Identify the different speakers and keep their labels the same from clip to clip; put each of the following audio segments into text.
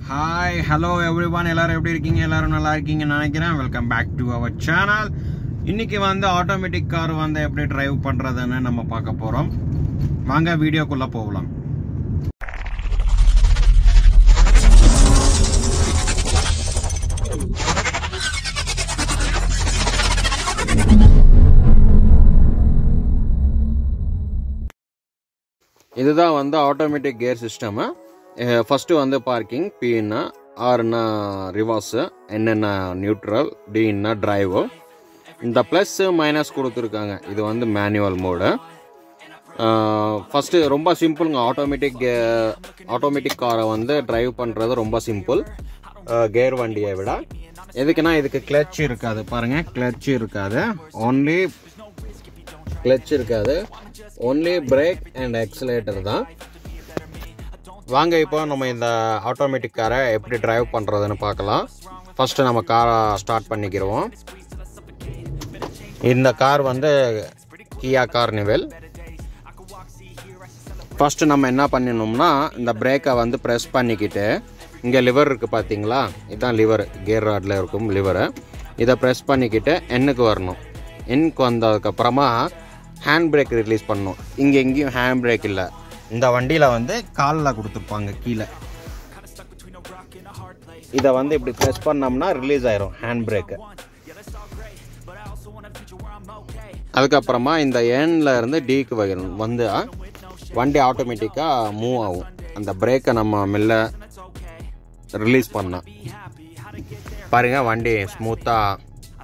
Speaker 1: Hi, hello everyone. எல்லாரும் எப்படி இருக்கீங்க? எல்லாரும் நல்லா இருக்கீங்கன்னு நினைக்கிறேன். Welcome back to our channel. இன்னைக்கு வந்து ஆட்டோமேட்டிக் கார் வந்து எப்படி டிரைவ் பண்றதுன்னு நம்ம பார்க்க போறோம். வாங்க வீடியோக்குள்ள போகலாம். இதுதான் வந்து ஆட்டோமேட்டிக் கியர் சிஸ்டம். ஃபர்ஸ்ட் வந்து பார்க்கிங், பின்னா ஆர்னா ரிவர்ஸ், என்னென்ன நியூட்ரல், டின்னா டிரைவ். இந்த ப்ளஸ் மைனஸ் கொடுத்துருக்காங்க. இது வந்து மேனுவல் மோடு. ஃபஸ்ட்டு ரொம்ப சிம்பிளுங்க. ஆட்டோமேட்டிக் காரை வந்து டிரைவ் பண்ணுறது ரொம்ப சிம்பிள் கேர் வண்டியை விட. எதுக்குன்னா இதுக்கு கிளட்ச் இருக்காது. பாருங்கள், கிளட்ச் இருக்காது. ஒன்லி பிரேக் அண்ட் எக்ஸலேட்டர் தான். வாங்க இப்போ நம்ம இந்த ஆட்டோமேட்டிக் காரை எப்படி டிரைவ் பண்ணுறதுன்னு பார்க்கலாம். ஃபஸ்ட்டு நம்ம காரை ஸ்டார்ட் பண்ணிக்கிறோம். இந்த கார் வந்து கியா கார்னிவல். ஃபஸ்ட்டு நம்ம என்ன பண்ணிடணும்னா, இந்த பிரேக்கை வந்து ப்ரெஸ் பண்ணிக்கிட்டு, இங்கே லிவர் இருக்குது பார்த்தீங்களா, இதுதான் லிவர், கியர் ராடில் இருக்கும் லிவரு. இதை ப்ரெஸ் பண்ணிக்கிட்டு எண்ணுக்கு வரணும். எண்ணுக்கு வந்ததுக்கப்புறமா ஹேண்ட் பிரேக் ரிலீஸ் பண்ணணும். இங்கே எங்கேயும் ஹேண்ட் பிரேக் இல்லை. இந்த வண்டியில் வந்து காலில் கொடுத்துருப்பாங்க கீழே. இதை வந்து இப்படி ப்ரெஸ் பண்ணோம்னா ரிலீஸ் ஆயிரும் ஹேண்ட் பிரேக்கு. அதுக்கப்புறமா இந்த எண்ணில் இருந்து டிக்கு வைக்கணும். வந்து வண்டி ஆட்டோமேட்டிக்காக மூவ் ஆகும். அந்த பிரேக்கை நம்ம மெல்ல ரிலீஸ் பண்ணோம். பாருங்கள், வண்டி ஸ்மூத்தாக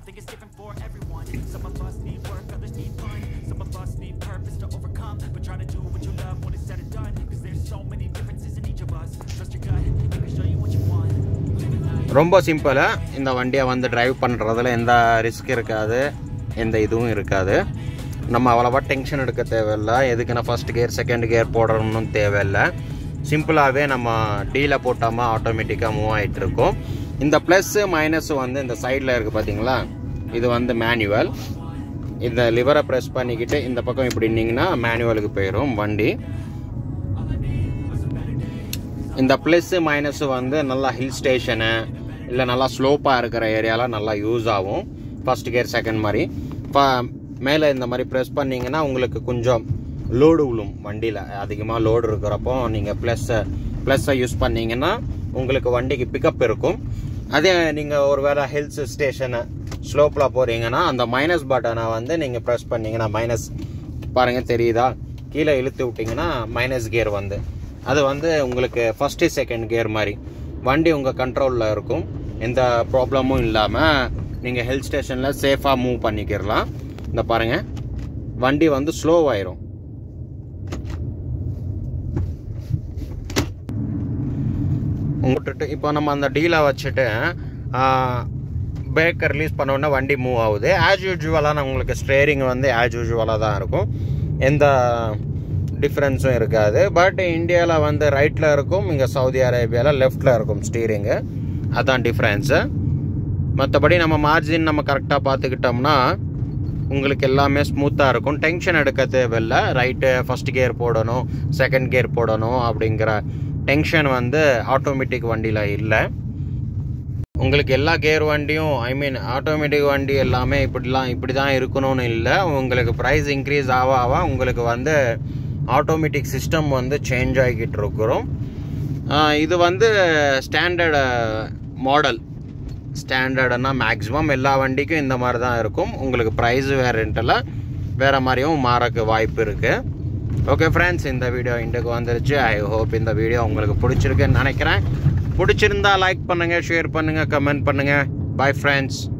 Speaker 1: ரொம்ப சிம்பிளாக இந்த வண்டியை வந்து டிரைவ் பண்ணுறதுல எந்த ரிஸ்க் இருக்காது, எந்த இதுவும் இருக்காது. நம்ம அவ்வளோவா டென்ஷன் எடுக்க தேவையில்லை. எதுக்குன்னா ஃபஸ்ட் கியர் செகண்ட் கியர் போடணும்னு தேவையில்லை. சிம்பிளாகவே நம்ம டீயில் போட்டாமல் ஆட்டோமேட்டிக்காக மூவ் ஆகிட்டு இருக்கும். இந்த ப்ளஸ்ஸு மைனஸ் வந்து இந்த சைடில் இருக்குது பார்த்தீங்களா, இது வந்து மேனுவல். இந்த லிவரை ப்ரெஸ் பண்ணிக்கிட்டு இந்த பக்கம் இப்படி இருந்தீங்கன்னா மேனுவலுக்கு போயிடும் வண்டி. இந்த ப்ளஸ்ஸு மைனஸு வந்து நல்லா ஹில் ஸ்டேஷனு இல்லை நல்லா ஸ்லோப்பாக இருக்கிற ஏரியாவில் நல்லா யூஸ் ஆகும். ஃபஸ்ட் கியர் செகண்ட் மாதிரி. இப்போ மேலே இந்த மாதிரி ப்ரெஸ் பண்ணிங்கன்னா உங்களுக்கு கொஞ்சம் லோடு விழும். வண்டியில் அதிகமாக லோடு இருக்கிறப்போ நீங்கள் ப்ளஸ்ஸை யூஸ் பண்ணிங்கன்னா உங்களுக்கு வண்டிக்கு பிக்கப் இருக்கும். அதே நீங்கள் ஒரு வேளை ஹில்ஸ் ஸ்டேஷனு ஸ்லோப்பில் போகிறீங்கன்னா அந்த மைனஸ் பட்டனை வந்து நீங்கள் ப்ரெஸ் பண்ணிங்கன்னா மைனஸ், பாருங்கள் தெரியுதா, கீழே இழுத்து விட்டிங்கன்னா மைனஸ் கியர் வந்து அது வந்து உங்களுக்கு ஃபஸ்ட்டு செகண்ட் கியர் மாதிரி வண்டி உங்கள் கண்ட்ரோலில் இருக்கும். எந்த ப்ராப்ளமும் இல்லாமல் நீங்கள் ஹில் ஸ்டேஷனில் சேஃபாக மூவ் பண்ணிக்கிறலாம். இந்த பாருங்கள், வண்டி வந்து ஸ்லோவாயிரும். விட்டுட்டு இப்போ நம்ம அந்த டீலை வச்சுட்டு பிரேக்கை ரிலீஸ் பண்ணோன்னா வண்டி மூவ் ஆகுது. ஆஸ் யூஜுவலாக உங்களுக்கு ஸ்டேரிங் வந்து ஆஸ் யூஜுவலாக தான் இருக்கும். எந்த டிஃப்ரென்ஸும் இருக்காது. பட் இந்தியாவில் வந்து ரைட்டில் இருக்கும், இங்கே சவுதி அரேபியாவில் லெஃப்டில் இருக்கும் ஸ்டீரிங்கு. அதுதான் டிஃப்ரென்ஸு. மற்றபடி நம்ம மார்ஜின் நம்ம கரெக்டாக பார்த்துக்கிட்டோம்னா உங்களுக்கு எல்லாமே ஸ்மூத்தாக இருக்கும். டென்ஷன் எடுக்க தேவையில்லை. ரைட்டு ஃபஸ்ட் கியர் போடணும், செகண்ட் கியர் போடணும் அப்படிங்கிற டென்ஷன் வந்து ஆட்டோமேட்டிக் வண்டியில் இல்லை. உங்களுக்கு எல்லா கியர் வண்டியும் ஆட்டோமேட்டிக் வண்டி எல்லாமே இப்படி தான் இருக்கணும்னு இல்லை. உங்களுக்கு ப்ரைஸ் இன்க்ரீஸ் ஆக உங்களுக்கு வந்து ஆட்டோமேட்டிக் சிஸ்டம் வந்து சேஞ்ச் ஆகிக்கிட்டு இருக்கிறோம். இது வந்து ஸ்டாண்டர்டு மாடல். ஸ்டாண்டர்டுன்னா மேக்ஸிமம் எல்லா வண்டிக்கும் இந்த மாதிரி தான் இருக்கும். உங்களுக்கு ப்ரைஸ் வேரியண்ட்டில் வேறு மாதிரியும் மாறக்கு வாய்ப்பு இருக்குது. ஓகே ஃப்ரெண்ட்ஸ், இந்த வீடியோ இன்றைக்கு வந்துருச்சு. ஐ ஹோப் இந்த வீடியோ உங்களுக்கு பிடிச்சிருக்குன்னு நினைக்கிறேன். பிடிச்சிருந்தா லைக் பண்ணுங்கள், ஷேர் பண்ணுங்கள், கமெண்ட் பண்ணுங்கள். Bye friends.